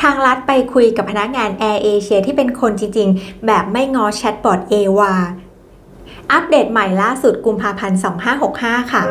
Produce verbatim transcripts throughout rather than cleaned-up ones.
ทางลัดไปคุยกับพนักงานแอร์เอเชียที่เป็นคนจริงๆแบบไม่ง้อแชทบอทเอวาอัปเดตใหม่ล่าสุดกุมภาพันธ์สองพันห้าร้อยหกสิบห้าค่ะ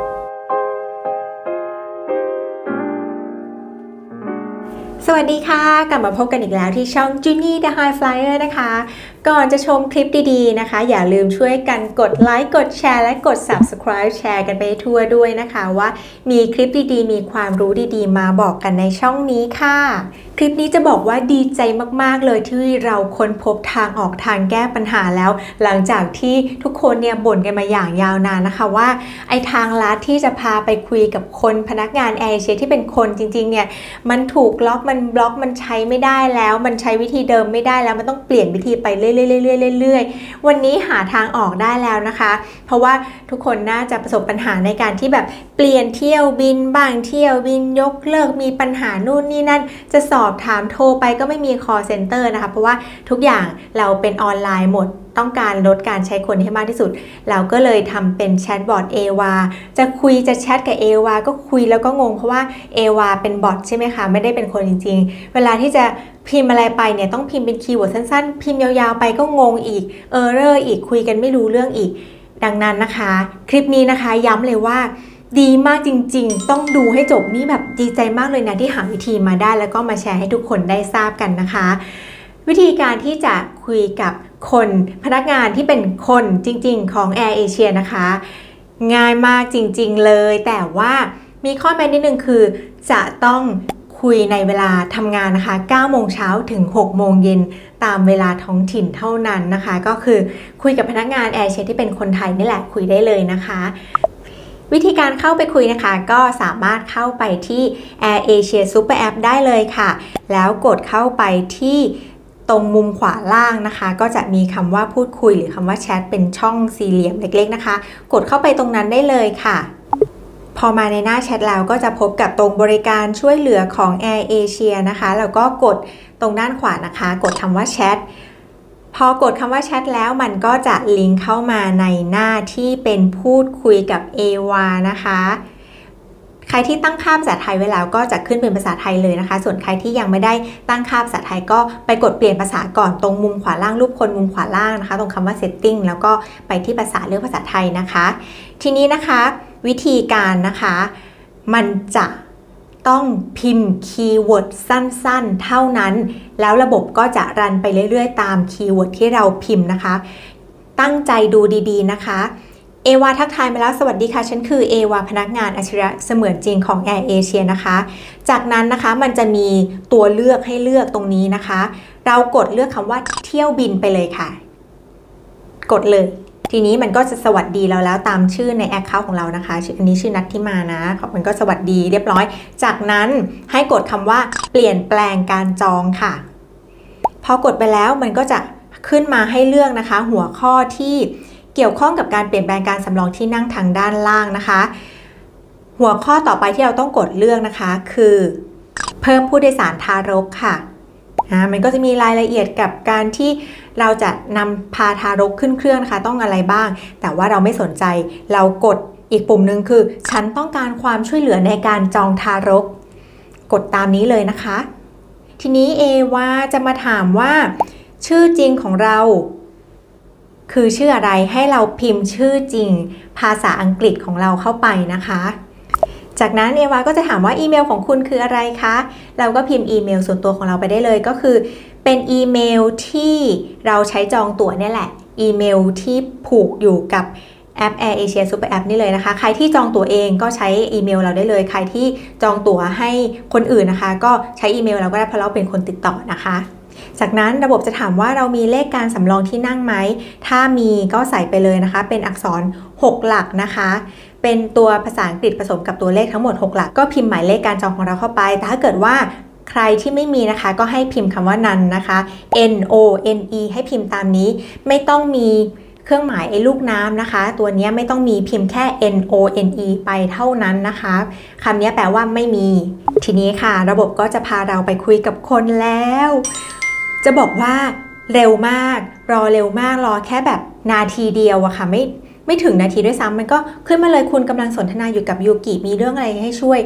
สวัสดีค่ะกลับมาพบกันอีกแล้วที่ช่อง Ginny The High Flyer นะคะก่อนจะชมคลิปดีๆนะคะอย่าลืมช่วยกันกดไลค์กดแชร์และกด Subscribe แชร์กันไปทั่วด้วยนะคะว่ามีคลิปดีๆมีความรู้ดีๆมาบอกกันในช่องนี้ค่ะคลิปนี้จะบอกว่าดีใจมากๆเลยที่เราค้นพบทางออกทางแก้ปัญหาแล้วหลังจากที่ทุกคนเนี่ยบ่นกันมาอย่างยาวนานนะคะว่าไอทางลัดที่จะพาไปคุยกับคนพนักงานแอร์เอเชียที่เป็นคนจริงๆเนี่ยมันถูกล็อกมันบล็อกมันใช้ไม่ได้แล้วมันใช้วิธีเดิมไม่ได้แล้วมันต้องเปลี่ยนวิธีไปเรื่อยๆเรื่อยๆวันนี้หาทางออกได้แล้วนะคะเพราะว่าทุกคนน่าจะประสบปัญหาในการที่แบบเปลี่ยนเที่ยวบินบ้างเที่ยวบินยกเลิกมีปัญหานู่นนี่นั่นจะสอบถามโทรไปก็ไม่มี call center นะคะเพราะว่าทุกอย่างเราเป็นออนไลน์หมดต้องการลดการใช้คนให้มากที่สุดเราก็เลยทำเป็นแชทบอทเอวาจะคุยจะแชทกับเอวาก็คุยแล้วก็งงเพราะว่าเอวาเป็นบอทใช่ไหมคะไม่ได้เป็นคนจริงๆเวลาที่จะพิมพ์อะไรไปเนี่ยต้องพิมพ์เป็นคีย์เวิร์ดสั้นๆพิมพ์ยาวๆไปก็งงอีกเออเรอร์อีกคุยกันไม่รู้เรื่องอีกดังนั้นนะคะคลิปนี้นะคะย้ำเลยว่าดีมากจริงๆต้องดูให้จบนี่แบบดีใจมากเลยนะที่หาวิธีมาได้แล้วก็มาแชร์ให้ทุกคนได้ทราบกันนะคะวิธีการที่จะคุยกับคนพนักงานที่เป็นคนจริงๆของ Air Asia นะคะง่ายมากจริงๆเลยแต่ว่ามีข้อแม้นิดนึงคือจะต้องคุยในเวลาทำงานนะคะเก้าโมงเช้าถึงหกโมงเย็นตามเวลาท้องถิ่นเท่านั้นนะคะก็คือคุยกับพนักงาน Air Asia ที่เป็นคนไทยนี่แหละคุยได้เลยนะคะวิธีการเข้าไปคุยนะคะก็สามารถเข้าไปที่ Air Asia Super App ได้เลยค่ะแล้วกดเข้าไปที่ตรงมุมขวาล่างนะคะก็จะมีคำว่าพูดคุยหรือคำว่าแชทเป็นช่องสี่เหลี่ยมเล็กๆนะคะกดเข้าไปตรงนั้นได้เลยค่ะพอมาในหน้าแชทแล้วก็จะพบกับตรงบริการช่วยเหลือของ Air Asia นะคะแล้วก็กดตรงด้านขวานะคะกดคำว่าแชทพอกดคำว่าแชทแล้วมันก็จะลิงก์เข้ามาในหน้าที่เป็นพูดคุยกับเอวานะคะใครที่ตั้งค่าภาษาไทยไว้แล้วก็จะขึ้นเป็นภาษาไทยเลยนะคะส่วนใครที่ยังไม่ได้ตั้งค่าภาษาไทยก็ไปกดเปลี่ยนภาษาก่อนตรงมุมขวาล่างรูปคนมุมขวาล่างนะคะตรงคำว่า setting แล้วก็ไปที่ภาษาเลือกภาษาไทยนะคะทีนี้นะคะวิธีการนะคะมันจะต้องพิมพ์คีย์เวิร์ดสั้นๆเท่านั้นแล้วระบบก็จะรันไปเรื่อยๆตามคีย์เวิร์ดที่เราพิมพ์นะคะตั้งใจดูดีๆนะคะเอวาทักทายมาแล้วสวัสดีค่ะฉันคือเอวาพนักงานอัจฉริยะเสมือนจริงของ Air Asia นะคะจากนั้นนะคะมันจะมีตัวเลือกให้เลือกตรงนี้นะคะเรากดเลือกคำว่าเที่ยวบินไปเลยค่ะกดเลยทีนี้มันก็จะสวัสดีเราแล้วตามชื่อใน Account ของเรานะคะอันนี้ชื่อนัทที่มานะมันก็สวัสดีเรียบร้อยจากนั้นให้กดคำว่าเปลี่ยนแปลงการจองค่ะพอกดไปแล้วมันก็จะขึ้นมาให้เลือกนะคะหัวข้อที่เกี่ยวข้องกับการเปลี่ยนแปลงการสำรองที่นั่งทางด้านล่างนะคะหัวข้อต่อไปที่เราต้องกดเลือกนะคะคือเพิ่มผู้โดยสารทารกค่ะมันก็จะมีรายละเอียดกับการที่เราจะนำพาทารกขึ้นเครื่องนะคะต้องอะไรบ้างแต่ว่าเราไม่สนใจเรากดอีกปุ่มหนึ่งคือฉันต้องการความช่วยเหลือในการจองทารกกดตามนี้เลยนะคะทีนี้เอว่าจะมาถามว่าชื่อจริงของเราคือชื่ออะไรให้เราพิมพ์ชื่อจริงภาษาอังกฤษของเราเข้าไปนะคะจากนั้นเอวาก็จะถามว่าอีเมลของคุณคืออะไรคะเราก็พิมพ์อีเมลส่วนตัวของเราไปได้เลยก็คือเป็นอีเมลที่เราใช้จองตั๋วนี่แหละอีเมลที่ผูกอยู่กับแอป Air Asia Super App นี่เลยนะคะใครที่จองตั๋วเองก็ใช้อีเมลเราได้เลยใครที่จองตั๋วให้คนอื่นนะคะก็ใช้อีเมลเราก็ได้เพราะเราเป็นคนติดต่อนะคะจากนั้นระบบจะถามว่าเรามีเลขการสำรองที่นั่งไหมถ้ามีก็ใส่ไปเลยนะคะเป็นอักษรหกหลักนะคะเป็นตัวภาษาอังกฤษผสมกับตัวเลขทั้งหมดหกหลักก็พิมพ์หมายเลขการจองของเราเข้าไปแต่ถ้าเกิดว่าใครที่ไม่มีนะคะก็ให้พิมพ์คำว่า none นะคะ n o n e ให้พิมพ์ตามนี้ไม่ต้องมีเครื่องหมายไอ้ลูกน้ำนะคะตัวนี้ไม่ต้องมีพิมพ์แค่ n o n e ไปเท่านั้นนะคะคำนี้แปลว่าไม่มีทีนี้ค่ะระบบก็จะพาเราไปคุยกับคนแล้วจะบอกว่าเร็วมากรอเร็วมากรอแค่แบบนาทีเดียวอะค่ะไม่ไม่ถึงนาทีด้วยซ้ำมันก็ขึ้นมาเลยคุณกำลังสนทนาอยู่กับยูกิมีเรื่องอะไรให้ช่วย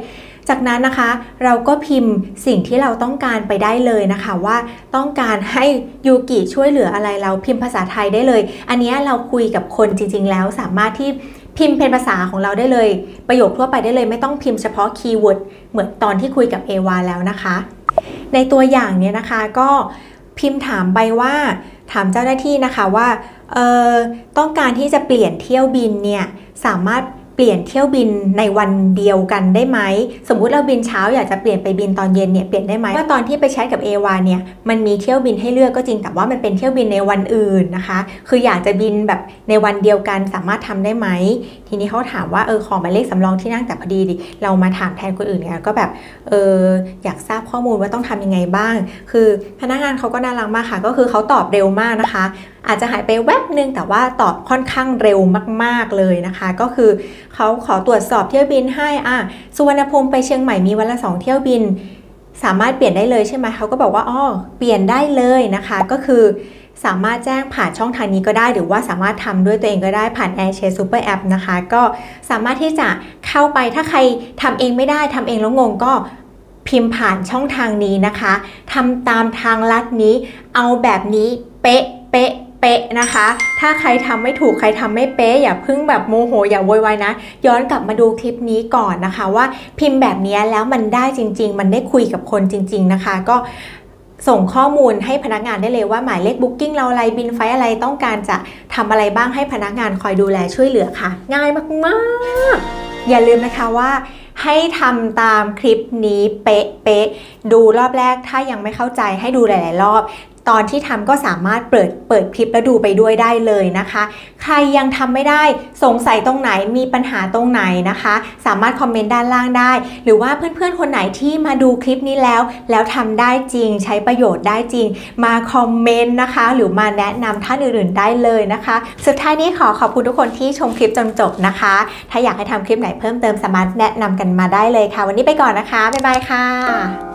จากนั้นนะคะเราก็พิมพ์สิ่งที่เราต้องการไปได้เลยนะคะว่าต้องการให้ยูกิช่วยเหลืออะไรเราพิมพ์ภาษาไทยได้เลยอันนี้เราคุยกับคนจริงๆแล้วสามารถที่พิมพ์เป็นภาษาของเราได้เลยประโยคทั่วไปได้เลยไม่ต้องพิมพ์เฉพาะคีย์เวิร์ดเหมือนตอนที่คุยกับเอวาแล้วนะคะในตัวอย่างเนี้ยนะคะก็พิมพ์ถามไปว่าถามเจ้าหน้าที่นะคะว่าเอ่อต้องการที่จะเปลี่ยนเที่ยวบินเนี่ยสามารถเปลี่ยนเที่ยวบินในวันเดียวกันได้ไหมสมมุติเราบินเช้าอยากจะเปลี่ยนไปบินตอนเย็นเนี่ยเปลี่ยนได้ไหมว่าตอนที่ไปแชทกับเอวาเนี่ยมันมีเที่ยวบินให้เลือกก็จริงแต่ว่ามันเป็นเที่ยวบินในวันอื่นนะคะคืออยากจะบินแบบในวันเดียวกันสามารถทำได้ไหมทีนี้เขาถามว่าเออขอหมายเลขสำรองที่นั่งแต่พอดีดิเรามาถามแทนคนอื่นเนี่ยก็แบบเอออยากทราบข้อมูลว่าต้องทำยังไงบ้างคือพนักงานเขาก็น่ารักมากค่ะก็คือเขาตอบเร็วมากนะคะอาจจะหายไปแวบนึงแต่ว่าตอบค่อนข้างเร็วมากๆเลยนะคะก็คือเขาขอตรวจสอบเที่ยวบินให้อ่ะสุวรรณภูมิไปเชียงใหม่มีวันละสองเที่ยวบินสามารถเปลี่ยนได้เลยใช่ไหมเขาก็บอกว่าอ๋อเปลี่ยนได้เลยนะคะก็คือสามารถแจ้งผ่านช่องทางนี้ก็ได้หรือว่าสามารถทำด้วยตัวเองก็ได้ผ่าน AirShare Super App นะคะก็สามารถที่จะเข้าไปถ้าใครทำเองไม่ได้ทำเองแล้วงงก็พิมพ์ผ่านช่องทางนี้นะคะทำตามทางลัดนี้เอาแบบนี้เป๊ะเป๊ะเป๊ะนะคะถ้าใครทำไม่ถูกใครทำไม่เป๊ะอย่าเพิ่งแบบโมโหอย่าโวยวายนะย้อนกลับมาดูคลิปนี้ก่อนนะคะว่าพิมพ์แบบนี้แล้วมันได้จริงๆมันได้คุยกับคนจริงๆนะคะก็ส่งข้อมูลให้พนักงานได้เลยว่าหมายเลขบุ๊กิ้งเราอะไรบินไฟอะไรต้องการจะทำอะไรบ้างให้พนักงานคอยดูแลช่วยเหลือค่ะง่ายมากๆอย่าลืมนะคะว่าให้ทำตามคลิปนี้เป๊ะๆดูรอบแรกถ้ายังไม่เข้าใจให้ดูหลายๆรอบตอนที่ทำก็สามารถเปิดเปิดคลิปแล้วดูไปด้วยได้เลยนะคะใครยังทำไม่ได้สงสัยตรงไหนมีปัญหาตรงไหนนะคะสามารถคอมเมนต์ด้านล่างได้หรือว่าเพื่อนๆคนไหนที่มาดูคลิปนี้แล้วแล้วทำได้จริงใช้ประโยชน์ได้จริงมาคอมเมนต์นะคะหรือมาแนะนำท่านอื่นๆได้เลยนะคะสุดท้ายนี้ขอขอบคุณทุกคนที่ชมคลิปจนจบนะคะถ้าอยากให้ทำคลิปไหนเพิ่มเติมสามารถแนะนำกันมาได้เลยค่ะวันนี้ไปก่อนนะคะบ๊ายบายค่ะ